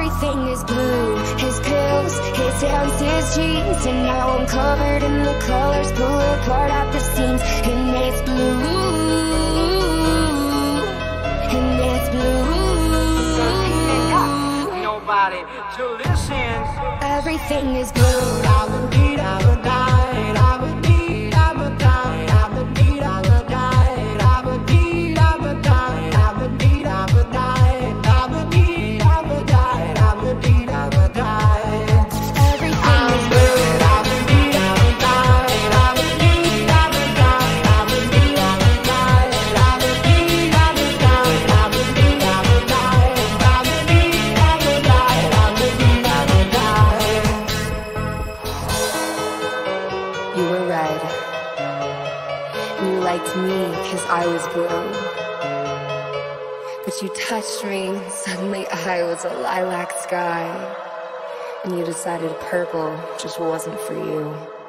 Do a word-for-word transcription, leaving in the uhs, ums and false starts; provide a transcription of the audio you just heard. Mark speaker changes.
Speaker 1: Everything is blue, his pills, his hands, his jeans. And now I'm covered in the colors, pull apart at the seams. And it's blue, and it's blue.
Speaker 2: Nobody to listen.
Speaker 1: Everything is blue.
Speaker 2: I would need, I would die, I would need, I would die, I would need, I would die, I would need, I would die, I would need, I would die, I would need, I would die, I would need, I would die.
Speaker 1: Everything is blue.
Speaker 2: I would need, I would die, I would need, I would die, I would need, I would die, I would need, I would die, I would need, I would die, I would need, I would die, I would need, I would die.
Speaker 1: You were red, and you liked me because I was blue. But you touched me, and suddenly I was a lilac sky. And you decided purple just wasn't for you.